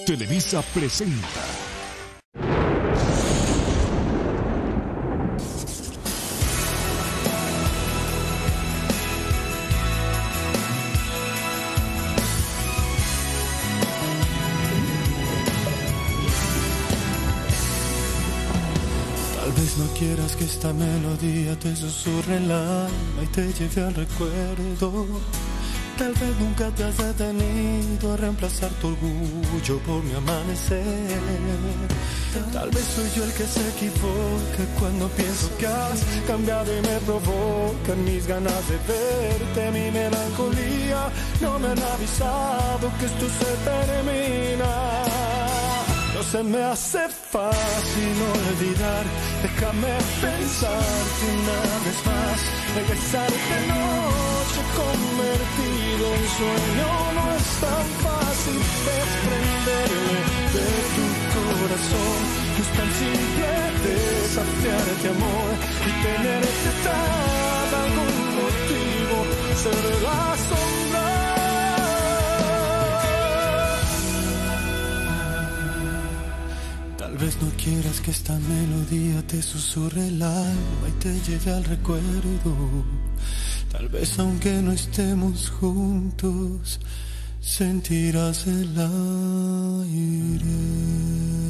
Televisa presenta. Tal vez no quieras que esta melodía te susurre el alma y te lleve al recuerdo. Tal vez nunca te has detenido a reemplazar tu orgullo por mi amanecer. Tal vez soy yo el que se equivoca cuando pienso que has cambiado y me provocan mis ganas de verte. Mi melancolía, no me han avisado que esto se termina. No se me hace fácil olvidar, déjame pensarte una vez más. Regresar de noche convertido en sueño, no es tan fácil desprenderme de tu corazón. No es tan simple desafiarte, amor, y tenerte tan algún motivo, ser la sombra. Tal vez no quieras que esta melodía te susurre el alma y te lleve al recuerdo. Tal vez aunque no estemos juntos, sentirás el aire.